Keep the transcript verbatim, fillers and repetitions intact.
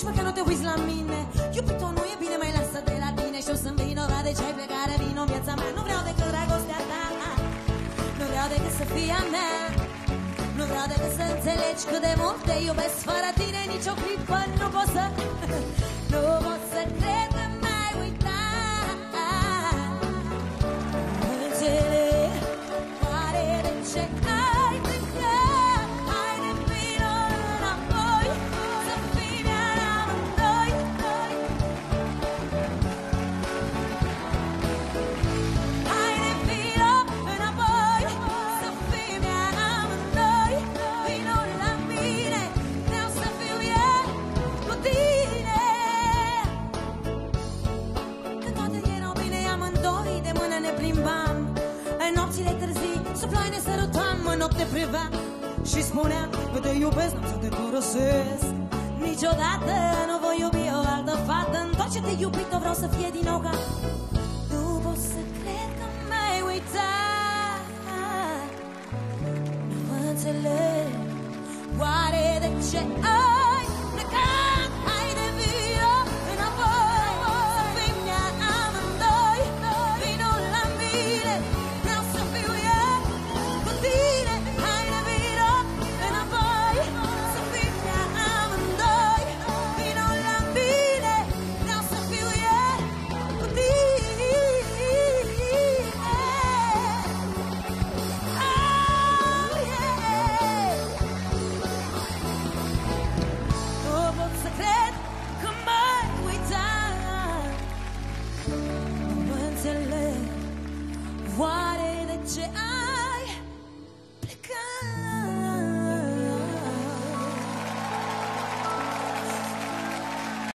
Nici măcar nu te uiți la mine. Iubito, nu e bine, mai lasă de la tine. Și eu sunt vinovat de ce ai plecat de vino în viața mea. Nu vreau decât dragostea ta, nu vreau decât să fii a mea. Nu vreau decât să înțelegi cât de mult te iubesc. Fără tine nicio clipă nu pot să nu pot să cred că m-ai uitat. Nu înțeleg oare de ce ai plecat. Hai de vino înapoi, să fim iar amândoi. Hai de vino înapoi, să fim iar amândoi. Vino la mine, vreau să fiu iar cu tine. Când toate erau bine amândoi, de mână ne plimbam. În nopțile târzii, sub ploi ne sărutam. În noapte priveam și spuneam că te iubesc, n-am să te părăsesc. Niciodată nu voi iubi o altă fată. Întoarce-te, iubito, vreau să fie din nou ca. Nu pot să cred că m-ai uitat. Nu înțeleg oare de ce ai plecat. Hai de vino înapoi, să fim iar amândoi. Vino la mine, vreau să fiu iar cu tine. Hai de vino înapoi, să fim iar amândoi. Vino la mine, vreau să fiu iar cu tine. Oh, yeah. Nu pot să cred că m-ai uitat. Nu înțeleg oare de ce